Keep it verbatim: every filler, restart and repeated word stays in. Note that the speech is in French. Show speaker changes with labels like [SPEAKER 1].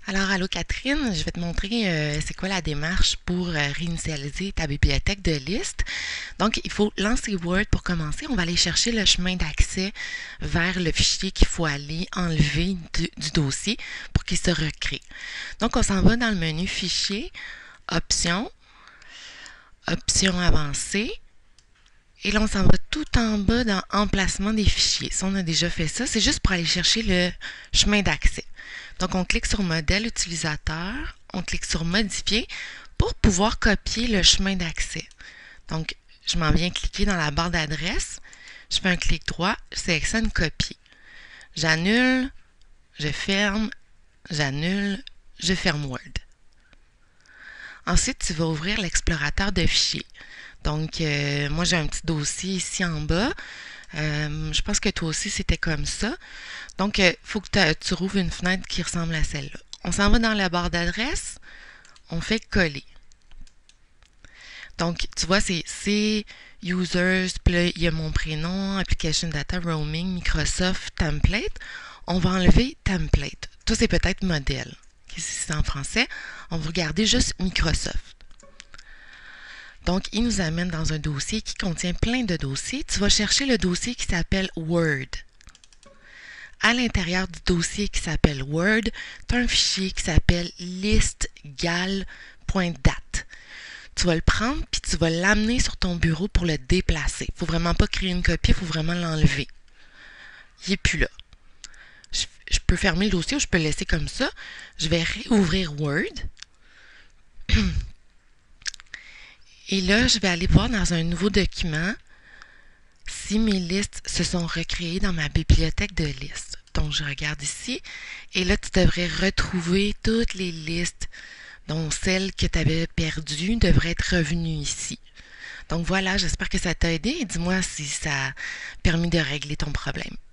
[SPEAKER 1] Alors, allô Catherine, je vais te montrer euh, c'est quoi la démarche pour euh, réinitialiser ta bibliothèque de listes. Donc, il faut lancer Word pour commencer. On va aller chercher le chemin d'accès vers le fichier qu'il faut aller enlever du, du dossier pour qu'il se recrée. Donc, on s'en va dans le menu Fichier, Options, Options avancées. Et là, on s'en va tout en bas dans Emplacement des fichiers. Si on a déjà fait ça, c'est juste pour aller chercher le chemin d'accès. Donc, on clique sur Modèle utilisateur, on clique sur Modifier pour pouvoir copier le chemin d'accès. Donc, je m'en viens cliquer dans la barre d'adresse, je fais un clic droit, je sélectionne Copier. J'annule, je ferme, j'annule, je ferme Word. Ensuite, tu vas ouvrir l'explorateur de fichiers. Donc, euh, moi, j'ai un petit dossier ici en bas. Euh, je pense que toi aussi, c'était comme ça. Donc, il euh, faut que tu rouvres une fenêtre qui ressemble à celle-là. On s'en va dans la barre d'adresse. On fait coller. Donc, tu vois, c'est C, Users, puis là, il y a mon prénom, Application Data, Roaming, Microsoft, Template. On va enlever Template. Toi, c'est peut-être modèle. Okay, si c'est en français, on va regarder juste Microsoft. Donc, il nous amène dans un dossier qui contient plein de dossiers. Tu vas chercher le dossier qui s'appelle Word. À l'intérieur du dossier qui s'appelle Word, tu as un fichier qui s'appelle listgal.dat. Tu vas le prendre puis tu vas l'amener sur ton bureau pour le déplacer. Il ne faut vraiment pas créer une copie, il faut vraiment l'enlever. Il n'est plus là. Je, je peux fermer le dossier ou je peux le laisser comme ça. Je vais réouvrir Word. Et là, je vais aller voir dans un nouveau document si mes listes se sont recréées dans ma bibliothèque de listes. Donc, je regarde ici. Et là, tu devrais retrouver toutes les listes, dont celles que tu avais perdues devraient être revenues ici. Donc voilà, j'espère que ça t'a aidé et dis-moi si ça a permis de régler ton problème.